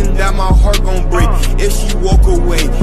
thinking that my heart gon' break if she walk away.